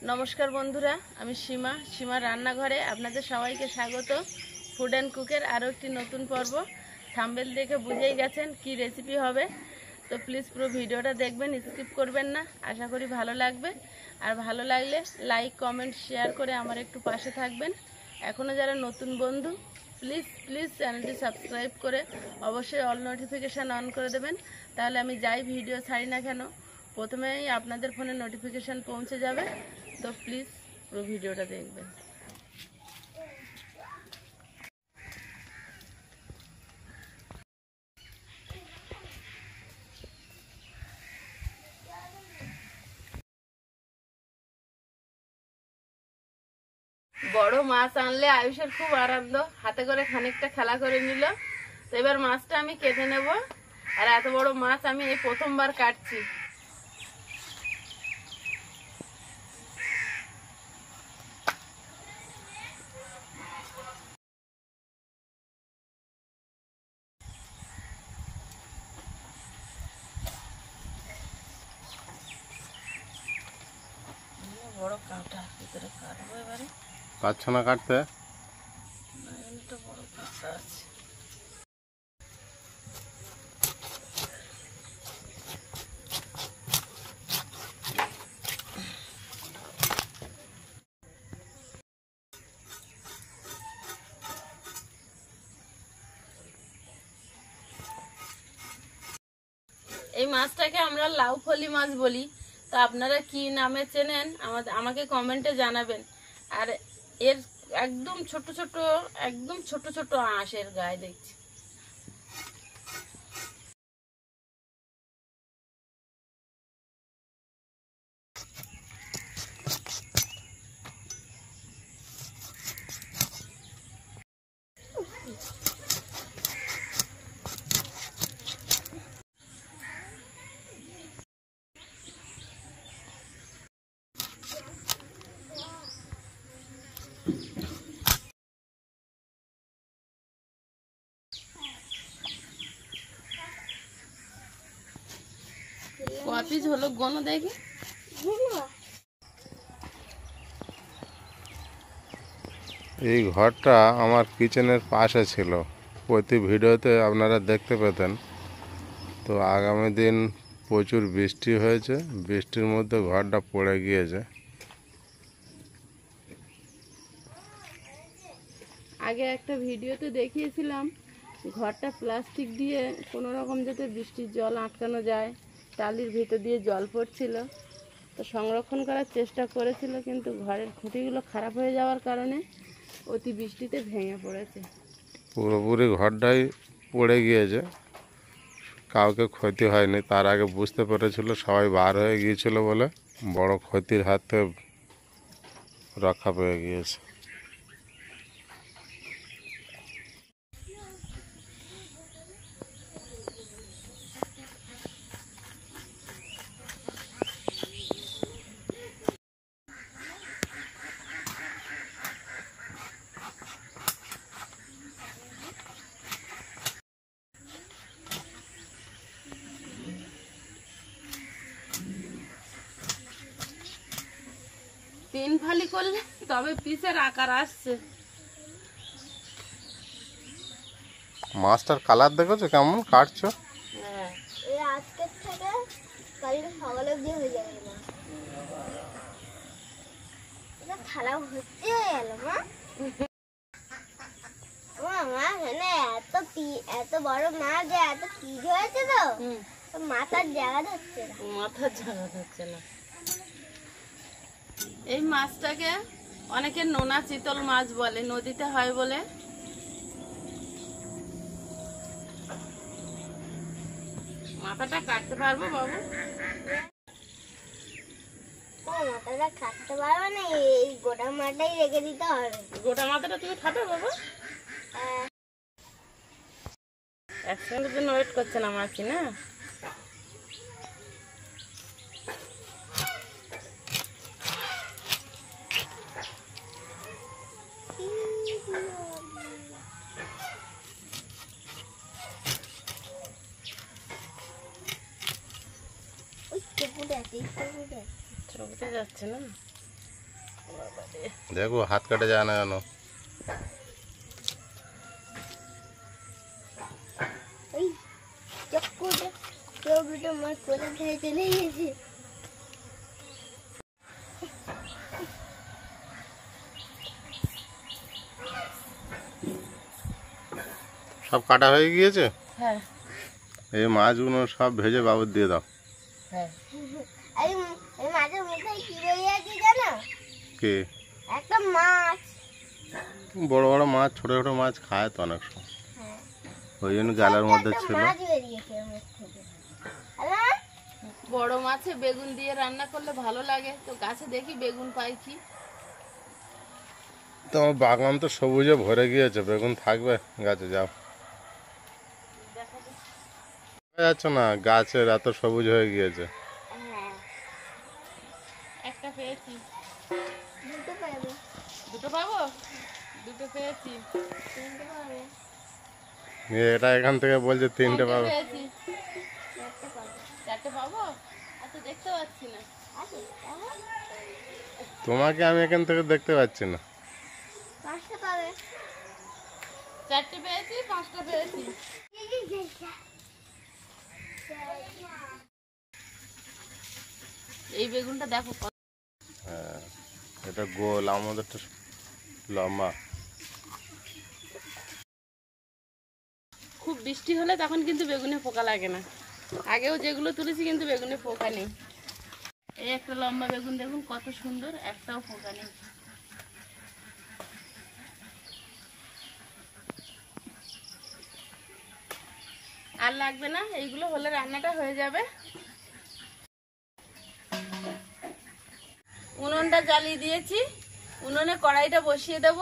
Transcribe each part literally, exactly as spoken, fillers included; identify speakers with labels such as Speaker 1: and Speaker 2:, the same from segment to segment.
Speaker 1: नमस्कार बंधुरा आमी सीमा सीमा रान्नाघरे आपनादेर सबाइके स्वागत। फूड एंड कुकेर आरो एकटी नतून पर्व। थाम्बनेल देखे बुझेई गेछेन कि रेसिपि होबे, तो प्लिज पुरो भिडियोटा देखबेन, स्किप करबेन ना। आशा करी भालो लागबे और भालो लागले लाइक कमेंट शेयर करे आमार एकटू पाशे थाकबेन। एखोनो जारा नतून बंधु प्लिज प्लिज चैनलटी सबस्क्राइब करे अवश्य अल नोटिफिकेशन अन करे देवें, ताहले आमी जाई भिडियो छाड़ी ना केन प्रथमेई आपनादेर फोने नोटिफिकेशन पौंछे जाबे। तो प्लिज पुरो भिडियोटा देखबेन। बड़ो माछ आनले आयुषेर खूब आनंद, हाथे करे खानिकटा खेला करे निल। तो एबार माछटा आमी केटे नेब और एत बड़ो माछ आमी एई प्रथमबार काटछि। बड़ो काटा ভিতরে কাটবো এবারে।
Speaker 2: পাচ্ছ না কাটতে?
Speaker 1: না এটা বড় কাটা আছে। এই মাছটাকে আমরা লাউ ফলি মাছ বলি। তো আপনারা কি নামে চেনেন আমাকে কমেন্টে জানাবেন। আর এর একদম ছোট ছোট একদম ছোট ছোট আঁশ এর গায়ে দেখছি। কপিস হলো গনো দেখি।
Speaker 2: এই ঘরটা আমার কিচেনের পাশে ছিল, প্রতি ভিডিওতে আপনারা দেখতে পেতেন। তো আগামী দিন প্রচুর বৃষ্টি হয়েছে, বৃষ্টির মধ্যে ঘরটা পড়ে গিয়েছে।
Speaker 1: আগে একটা ভিডিওতে দেখিয়েছিলাম ঘরটা প্লাস্টিক দিয়ে কোনো রকম যাতে বৃষ্টির জল আটকানো যায়, টালির ভিতর দিয়ে জল পড়ছিল। তো সংরক্ষণ করার চেষ্টা করেছিল, কিন্তু ঘরের খুঁটিগুলো খারাপ হয়ে যাওয়ার কারণে অতি বৃষ্টিতে ভেঙে পড়েছে।
Speaker 2: পুরোপুরি ঘরটাই পড়ে গিয়েছে, কাউকে ক্ষতি হয়নি। তার আগে বুঝতে পেরেছিল সবাই বার হয়ে গিয়েছিল বলে বড় ক্ষতির হাত থেকে রক্ষা পেয়ে গিয়েছে।
Speaker 1: তিন ফালি করলে তবে পিসের আকার আসছে।
Speaker 2: মাছটার কালার দেখেছো কেমন কাটছো?
Speaker 1: হ্যাঁ,
Speaker 3: এই আজকে থেকে কালকে সকালে দিয়ে হয়ে যাবে না। এটা খারাপ হচ্ছে গেল মা। মা মা এখানে এত পি এত বড় মাছ যে এত পিস হয়েছে তো মাথার জায়গা ধরছে না।
Speaker 1: মাথার জায়গা ধরছে না। এই মাছটাকে অনেকে নোনা চিতল মাছ বলে, নদীতে হয় বলে। মাথাটা কাটতে পারবো বাবু?
Speaker 3: মাথাটা কাটতে পারবে না, এই গোটা মাথাটাই রেখে দিতে হবে।
Speaker 1: গোটা মাথাটা তুমি খাবে বাবা? এক সেকেন্ডের জন্য ওয়েট করছে না মাছি না। ছবিতে যাচ্ছে না।
Speaker 2: দেখো হাত কাটে যায় না কেন।
Speaker 3: ওই চক্কুটা চক্কুটা আমার কোলে খেয়ে চলে গেছে।
Speaker 2: সব কাটা হয়ে গিয়েছে।
Speaker 1: হ্যাঁ
Speaker 2: এই মাছগুলো সব ভেজে বাবুর দিয়ে দাও।
Speaker 1: হ্যাঁ
Speaker 3: এই এই মাছের মুখে কি বেরিয়েছে জানো?
Speaker 2: কে?
Speaker 3: একটা মাছ।
Speaker 2: বড় বড় মাছ, ছোট ছোট মাছ খায় তো অনেক সময়,
Speaker 3: হ্যাঁ
Speaker 2: ওই জন্য জালের মধ্যে
Speaker 3: একটা
Speaker 2: ছিল।
Speaker 3: মাছ বেরিয়েছে ওর মুখ থেকে। হ্যালো
Speaker 1: বড় মাছে বেগুন দিয়ে রান্না করলে ভালো লাগে, তো গাছে দেখি বেগুন পাইছি।
Speaker 2: তোমার বাগান তো সবুজে ভরে গিয়েছে, বেগুন থাকবে গাছে? যাও, দেখা যাচ্ছে না, গাছের এত সবুজ হয়ে গিয়েছে।
Speaker 3: হ্যাঁ
Speaker 1: একটা পেয়েছি।
Speaker 3: দুটো পাবে
Speaker 1: দুটো পাবো? দুটো পেয়েছি।
Speaker 3: তিনটে পাবে
Speaker 2: এ এটা এখান থেকে বলছে তিনটে
Speaker 1: চারটে
Speaker 2: পাবে।
Speaker 1: পেয়েছি।
Speaker 3: চারটে পাবে
Speaker 1: চারটে পাবো? আর তো দেখতে পাচ্ছি না।
Speaker 3: আছে তাহলে
Speaker 2: তোমাকে আমি এখান থেকে দেখতে পাচ্ছি না।
Speaker 3: পাঁচটা পাবে।
Speaker 1: চারটে পেয়েছি, পাঁচটা পেয়েছি। এই বেগুনটা দেখো কত
Speaker 2: হ্যাঁ, এটা গোল, আমাদেরটা লম্বা।
Speaker 1: খুব বৃষ্টি হলে তখন কিন্তু বেগুনে পোকা লাগে না। আগেও যেগুলো তুলেছি কিন্তু বেগুনে পোকা নেই। এই একটা লম্বা বেগুন দেখুন কত সুন্দর, একটাও পোকা নেই। আর লাগবে না, এইগুলো হলে রান্নাটা হয়ে যাবে। উনুনটা জ্বালিয়ে দিয়েছি, উনুনে কড়াইটা বসিয়ে দেবো।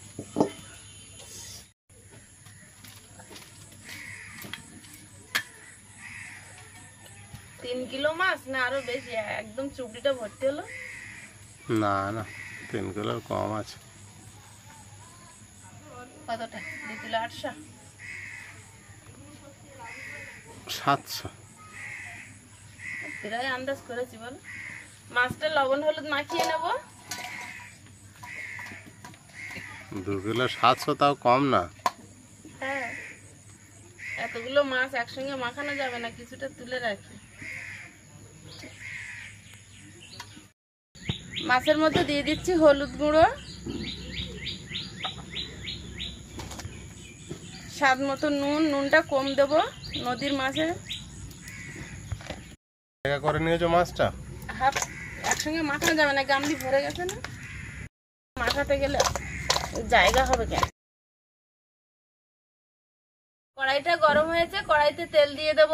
Speaker 1: তিন কিলো মাছ না আরো বেশি? একদম চুবড়িটা ভর্তি হলো।
Speaker 2: না না, তিন কিলোর কম আছে।
Speaker 1: কতটা? দু কিলো আটশো?
Speaker 2: সাতশো।
Speaker 1: প্রায় আন্দাজ করেছি বল। মাছটা লবণ হলুদ মাখিয়ে নেব।
Speaker 2: দু কিলো সাতশো, তাও কম না।
Speaker 1: হ্যাঁ, এতগুলো মাছ একসঙ্গে মাখানো যাবে না, কিছুটা তুলে রাখি। মাছের মধ্যে দিয়ে দিচ্ছি হলুদ গুঁড়ো, স্বাদ মতো নুন। নুনটা কম দেব, নদীর মাছে।
Speaker 2: জায়গা করে নিয়েছো মাছটা?
Speaker 1: হাফ একসঙ্গে মাখানো যাবে না, গামলি ভরে গেছে না, মাখাতে গেলে জায়গা হবে কেন। কড়াইটা গরম হয়েছে, কড়াইতে তেল দিয়ে দেব।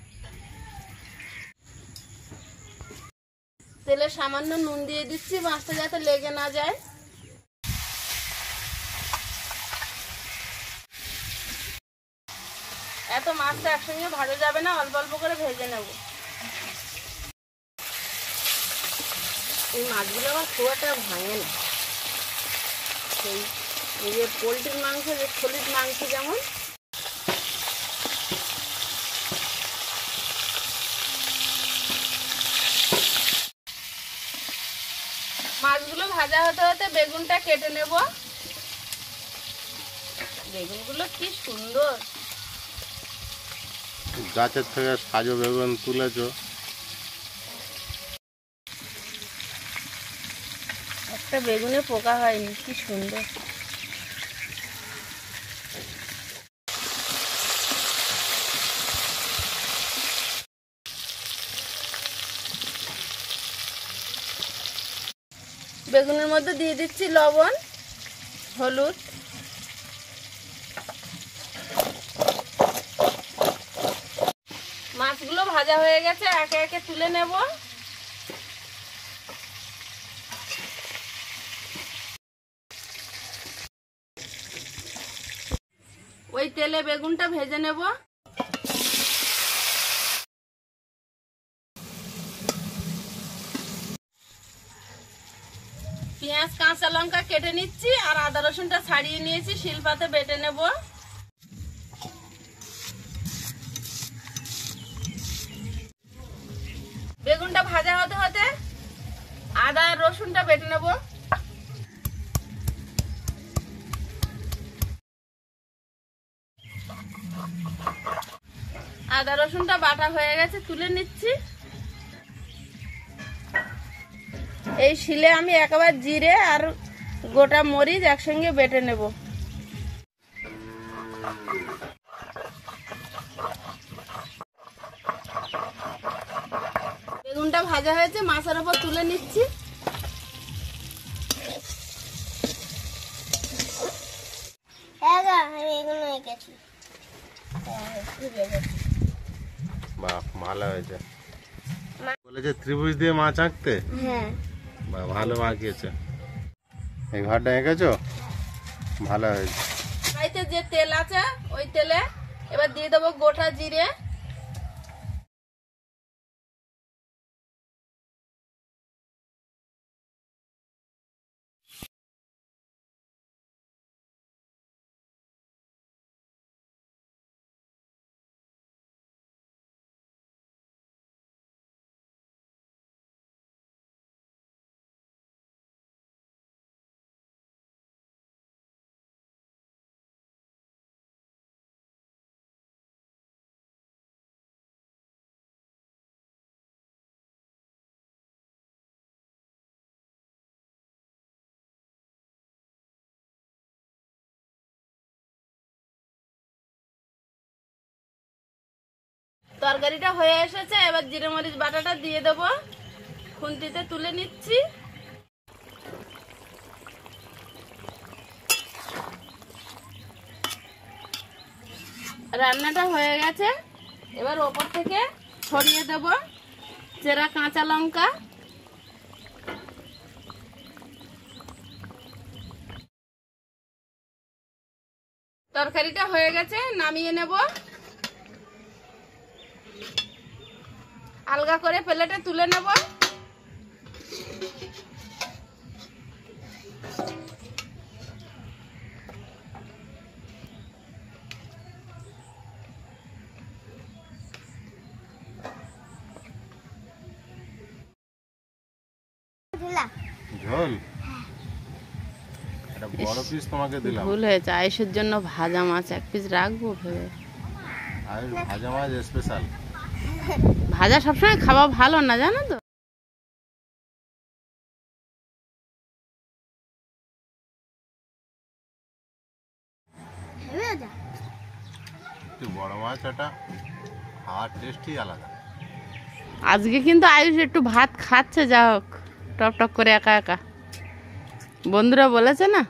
Speaker 1: তেলে সামান্য নুন দিয়ে দিচ্ছি, মাছটা যাতে লেগে না যায়। এত মাছটা একসঙ্গে ভাজা যাবে না, অল্প অল্প করে ভেজে নেব। এই মাছগুলো আবার খুব একটা ভাঙে না, সেই এই যে পোলট্রির মাংস, যে ছলির মাংস যেমন। মাছগুলো ভাজা হতে হতে বেগুনটা কেটে নেব। বেগুনগুলো কি সুন্দর,
Speaker 2: গাছের থেকে সাজো বেগুন তুলেছো।
Speaker 1: একটা বেগুনে পোকা হয়নি, কি সুন্দর। বেগুনের মধ্যে দিয়ে দিচ্ছি লবণ, হলুদ, মাছগুলো ভাজা হয়ে গেছে, একে একে তুলে নেব। ওই তেলে বেগুনটা ভেজে নেব। পেঁয়াজ কাঁচা লঙ্কা কেটে নিচ্ছি, আর আদা রসুনটা ছাড়িয়ে নিয়েছি, শিলপাতে বেটে নেব। বেগুনটা ভাজা হতে হতে আদা আর রসুনটা বেটে নেব। আদা রসুনটা বাটা হয়ে গেছে, তুলে নিচ্ছি। এই শিলে আমি একেবারে জিরে আর গোটা মরিচ একসঙ্গে বেটে নেব। বেগুনটা ভাজা হয়েছে, মাছের ওপর তুলে নিচ্ছি।
Speaker 3: হ্যাঁ গো, আমি এগুলো এঁকেছি।
Speaker 2: বাহ, ভালো হয়েছে। বলেছে ত্রিভুজ দিয়ে মাছ আঁকতে।
Speaker 3: হ্যাঁ,
Speaker 2: বাহ, ভালো আঁকিয়েছে। এই ঘরটা এঁকেছো, ভালো হয়েছে।
Speaker 1: কড়াইতে যে তেল আছে ওই তেলে এবার দিয়ে দেবো গোটা জিরে, তরকারিটা হয়ে এসেছে। এবার জিরে মরিচ বাটাটা দিয়ে দেবো, খুন্তিতে তুলে নিচ্ছি। রান্নাটা হয়ে গেছে, এবার ওপর থেকে ছড়িয়ে দেব চেরা কাঁচা লঙ্কা। তরকারিটা হয়ে গেছে, নামিয়ে নেব। আলগা করে প্লেটে তুলে নেব।
Speaker 2: ঝোল একটা বড় পিস তোমাকে দিলাম।
Speaker 1: ভুল হয়েছে, আয়েশের জন্য ভাজা মাছ এক পিস রাখবো ভেবে।
Speaker 2: আর ভাজা মাছ স্পেশাল।
Speaker 1: ভাজা সবসময় খাওয়া ভালো না, জানো তো।
Speaker 2: বড় মাছ এটা খাওয়ার টেস্টই আলাদা।
Speaker 1: আজকে কিন্তু আয়ুষ একটু ভাত খাচ্ছে, যা হোক টপ টপ করে একা একা। বন্ধুরা বলেছে না,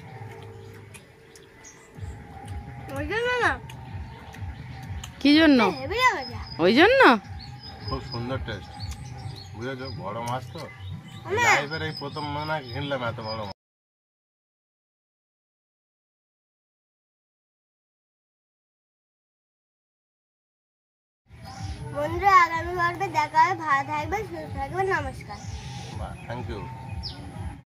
Speaker 1: কি জন্য? ওই জন্য
Speaker 2: খুব সুন্দর টেস্ট, বুঝেছো? বড় মাছ তো লাইফের এই প্রথম মনে হয় কিনলাম এত বড় মাছ।
Speaker 3: বন্ধুরা, আগামী পর্বে দেখা হবে। ভালো থাকবেন, সুস্থ থাকবেন। নমস্কার।
Speaker 2: Thank you.